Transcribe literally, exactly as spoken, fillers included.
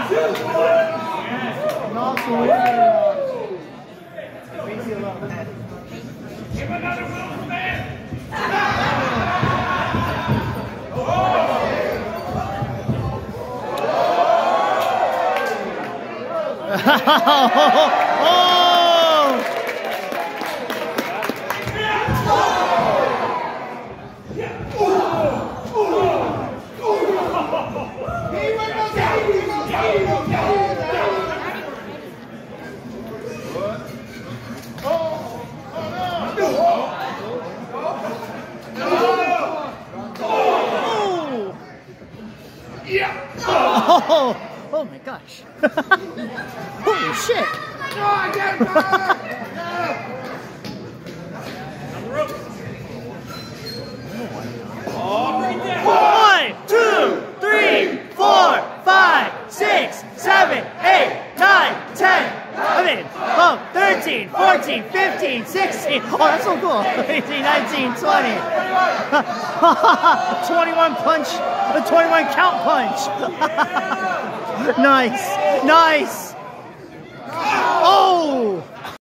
Give another Wilson man. Oh, oh my gosh. Holy shit. One, two, three, four, five, six, seven, eight, nine, ten, eleven, twelve, thirteen, fourteen, fifteen, sixteen. Oh, that's so cool. eighteen, nineteen, twenty. twenty-one punch, the twenty-one count punch. Nice, nice. Oh!